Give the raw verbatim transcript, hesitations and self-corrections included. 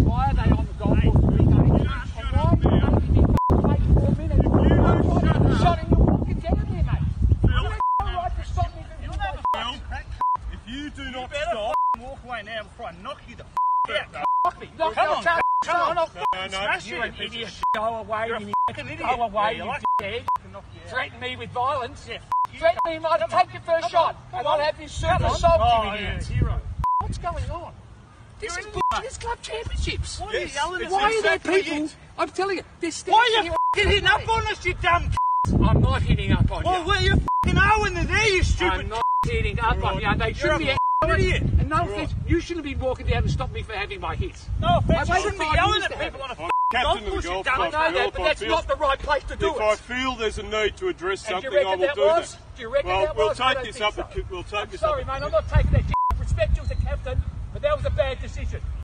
Why are they on the golf course? And why are you making me wait four minutes? I'm shutting your fucking down here, mate. You have no right to stop me from doing that. If you do not better stop, walk away now before I knock you the f out. Fuck me. Knock Come your on, tail. come on. I'll no, no, smash you're you, an an idiot. idiot. Go away, You're a you fucking idiot. Go away, Yeah, you like dickhead. knock you out. Threaten me with violence. Yeah, you Threaten me, I'll take your first shot. And I'll have you super assault, Oh, you yeah, idiot. hero. What's going on? This You're is an bullshit. This club championships. What are you Yes, yelling at it's Why are there exactly people? it. I'm telling you, they're Why standing are you here. f***ing hitting up on us, you dumb c***? I'm not hitting up on Well, you. where you f***ing are when they're there, you stupid I'm not hitting up on you. They shouldn't be. You're a idiot. And no offense, you shouldn't be walking down to stop me for having my hits. No offense, I you waited shouldn't be five yelling years at to have people it. on a I'm f***ing golf captain of the course, you golf dumb club. I know that, If but I that's feel- not the right place to do If I it. feel there's a need to address And do something, you I reckon will that do was? that. Do you reckon Well, that we'll was? I take don't this think up. so. We'll take I'm this sorry, up. mate. I'm not taking that shit. I respect you as a captain, but that was a bad decision.